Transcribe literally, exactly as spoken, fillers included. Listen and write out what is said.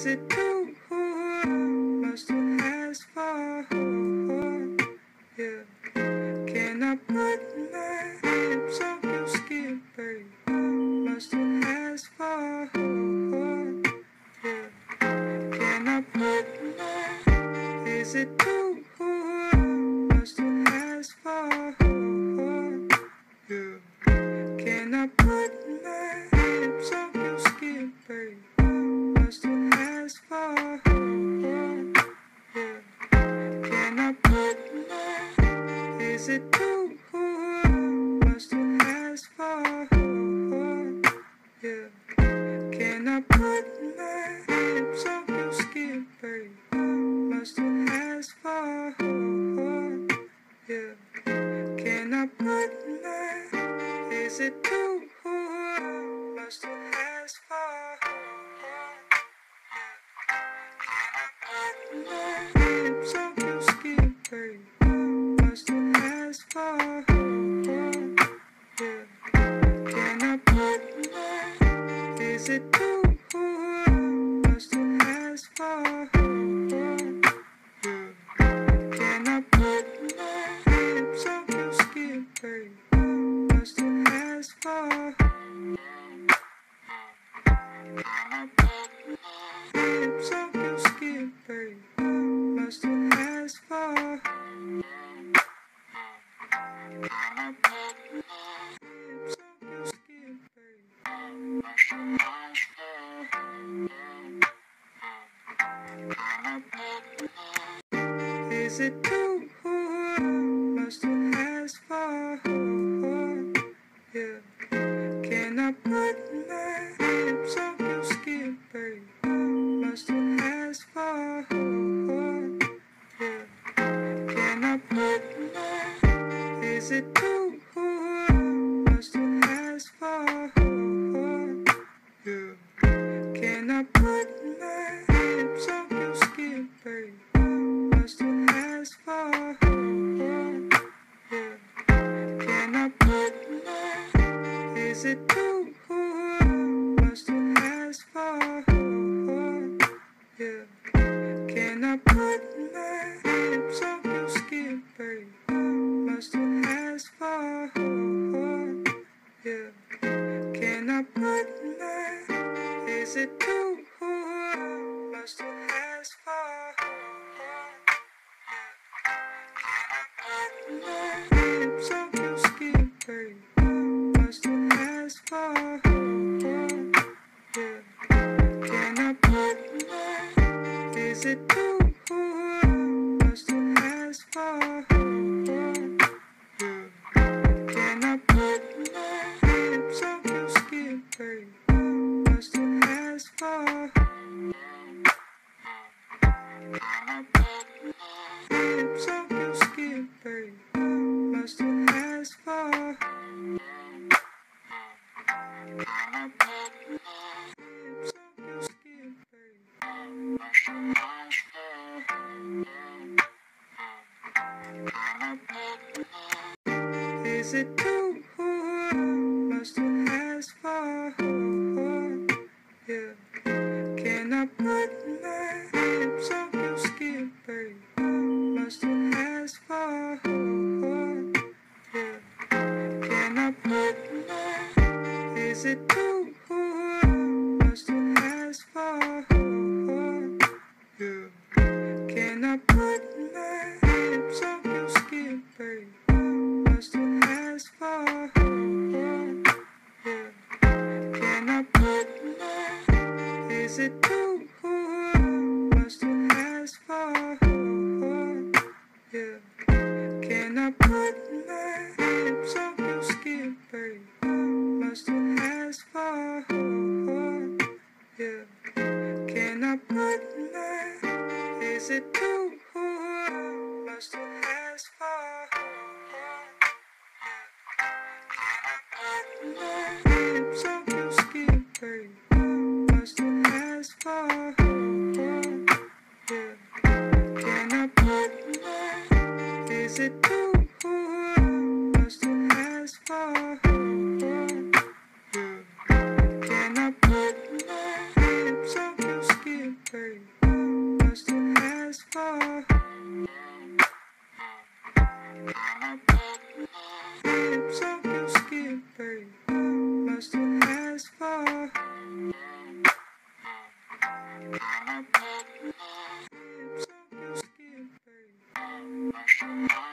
Is it too much to ask for? Yeah. Can I put my lips on your skin, babe? Much to ask for? Yeah. Can I put my? Is it too much to ask for? Yeah. Can I put my lips on your skin, babe? Much to ask for? Yeah. Can I put my? Is it too much to ask for? Yeah. Can I put my lips on your skin, babe? Much to ask for? Yeah. Can I put my? Is it too much to ask for? Yeah. Can I put my lips on your skin, babe? Much to ask for? Yeah. Can I put my? Is it too much to ask for? Yeah. Can I put my lips on your skin, babe? Much to ask for? Can I put my lips on your skin, babe? Much to ask for? Can I put my lips on your skin, babe? Much to ask for? Can I put my? Is it too much to ask for? Yeah. Can I put my lips on your skin, babe? Much to ask for? Yeah. Can I put my? Is it too much to ask for? Yeah. Can I put my lips on your skin, babe? Much to ask for? Yeah. Can I put my? Is it too much to ask for? Yeah. Can I put my lips on your skin, babe? Much to ask for? Yeah. Can I put my? Is it too much to ask for? Can I put my lips on your skin, babe? Much to ask for? Yeah. Can I put my? Is it too much to ask for? Yeah. Can I put my lips on your skin, babe? Much to ask for? Can I put my lips on your skin, babe? Much to ask for? Can I put my lips on your skin, babe? Much to ask for? Can I put my? Is it too much to ask for? Yeah. Can I put my lips on your skin, babe? Much to ask for? Yeah. Can I put my? Is it too much to ask for? Yeah. Can I put my lips on your skin, babe? Much to ask for? Yeah. Can I put my? Is it too much to ask for? Yeah. Can I put my lips on your skin, babe? Much to ask for? Yeah. Can I put my? Is it too much to ask for? Can I put my lips on your skin, babe? Much to ask for? Yeah. Can I put my? Is it too much to ask for? Yeah. Can I put my lips on your skin, babe? Lips on your skin, babe. Must have asked for. Lips on your skin, babe.